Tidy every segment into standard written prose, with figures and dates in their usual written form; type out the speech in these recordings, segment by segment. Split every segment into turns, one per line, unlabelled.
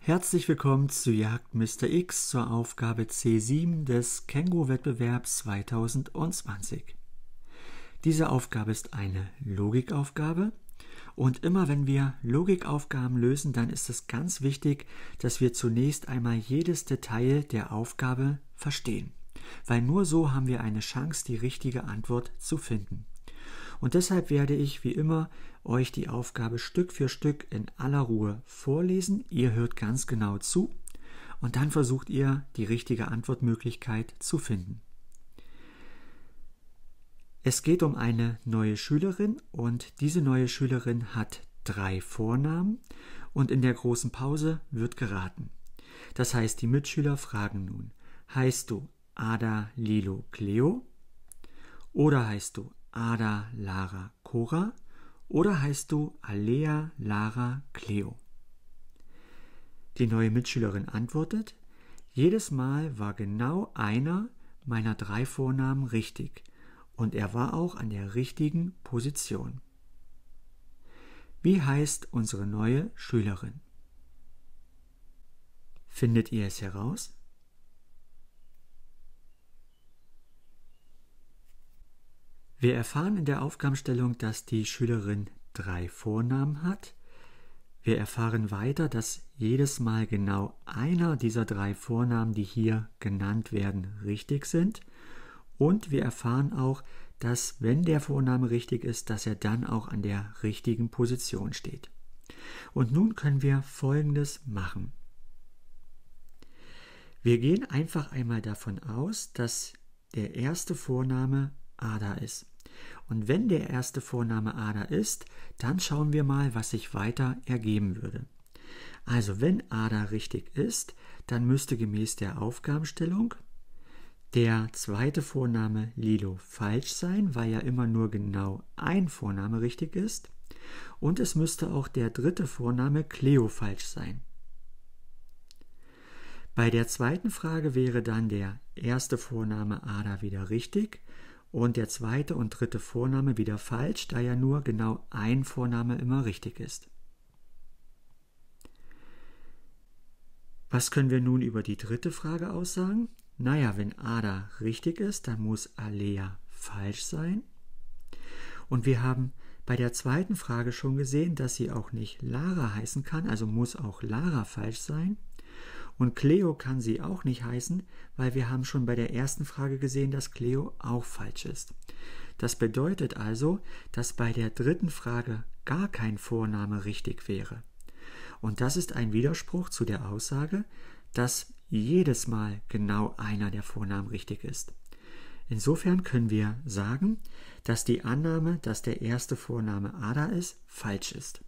Herzlich willkommen zu Jagd Mr. X zur Aufgabe C7 des Känguru-Wettbewerbs 2020. Diese Aufgabe ist eine Logikaufgabe und immer wenn wir Logikaufgaben lösen, dann ist es ganz wichtig, dass wir zunächst einmal jedes Detail der Aufgabe verstehen, weil nur so haben wir eine Chance, die richtige Antwort zu finden. Und deshalb werde ich wie immer euch die Aufgabe Stück für Stück in aller Ruhe vorlesen. Ihr hört ganz genau zu und dann versucht ihr, die richtige Antwortmöglichkeit zu finden. Es geht um eine neue Schülerin und diese neue Schülerin hat 3 Vornamen und in der großen Pause wird geraten. Das heißt, die Mitschüler fragen nun, heißt du Ada, Lilo, Cleo oder heißt du Ada, Lara, Cora oder heißt du Alea, Lara, Cleo? Die neue Mitschülerin antwortet, jedes Mal war genau einer meiner 3 Vornamen richtig und er war auch an der richtigen Position. Wie heißt unsere neue Schülerin? Findet ihr es heraus? Wir erfahren in der Aufgabenstellung, dass die Schülerin 3 Vornamen hat. Wir erfahren weiter, dass jedes Mal genau einer dieser 3 Vornamen, die hier genannt werden, richtig sind. Und wir erfahren auch, dass, wenn der Vorname richtig ist, dass er dann auch an der richtigen Position steht. Und nun können wir Folgendes machen. Wir gehen einfach einmal davon aus, dass der erste Vorname Ada ist. Und wenn der erste Vorname Ada ist, dann schauen wir mal, was sich weiter ergeben würde. Also wenn Ada richtig ist, dann müsste gemäß der Aufgabenstellung der zweite Vorname Lilo falsch sein, weil ja immer nur genau ein Vorname richtig ist. Und es müsste auch der dritte Vorname Cleo falsch sein. Bei der zweiten Frage wäre dann der erste Vorname Ada wieder richtig und der zweite und dritte Vorname wieder falsch, da ja nur genau ein Vorname immer richtig ist. Was können wir nun über die dritte Frage aussagen? Naja, wenn Ada richtig ist, dann muss Alea falsch sein. Und wir haben bei der zweiten Frage schon gesehen, dass sie auch nicht Lara heißen kann, also muss auch Lara falsch sein. Und Cleo kann sie auch nicht heißen, weil wir haben schon bei der ersten Frage gesehen, dass Cleo auch falsch ist. Das bedeutet also, dass bei der dritten Frage gar kein Vorname richtig wäre. Und das ist ein Widerspruch zu der Aussage, dass jedes Mal genau einer der Vornamen richtig ist. Insofern können wir sagen, dass die Annahme, dass der erste Vorname Ada ist, falsch ist.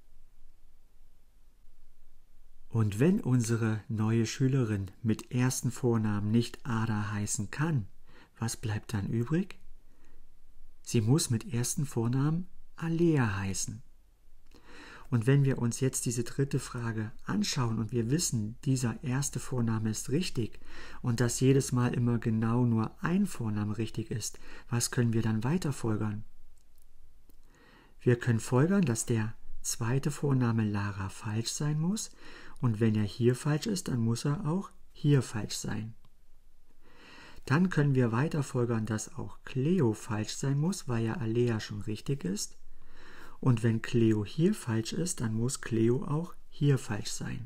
Und wenn unsere neue Schülerin mit ersten Vornamen nicht Ada heißen kann, was bleibt dann übrig? Sie muss mit ersten Vornamen Alea heißen. Und wenn wir uns jetzt diese dritte Frage anschauen und wir wissen, dieser erste Vorname ist richtig und dass jedes Mal immer genau nur ein Vorname richtig ist, was können wir dann weiter folgern? Wir können folgern, dass der zweite Vorname Lara falsch sein muss und wenn er hier falsch ist, dann muss er auch hier falsch sein. Dann können wir weiter folgern, dass auch Cleo falsch sein muss, weil ja Alea schon richtig ist. Und wenn Cleo hier falsch ist, dann muss Cleo auch hier falsch sein.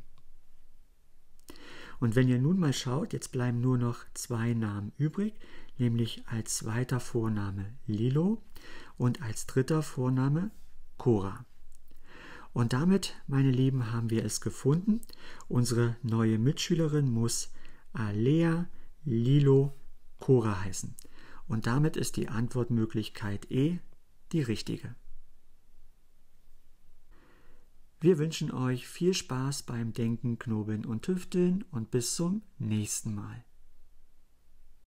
Und wenn ihr nun mal schaut, jetzt bleiben nur noch 2 Namen übrig, nämlich als zweiter Vorname Lilo und als dritter Vorname Cora. Und damit, meine Lieben, haben wir es gefunden. Unsere neue Mitschülerin muss Alea, Lilo, Cora heißen. Und damit ist die Antwortmöglichkeit E die richtige. Wir wünschen euch viel Spaß beim Denken, Knobeln und Tüfteln und bis zum nächsten Mal.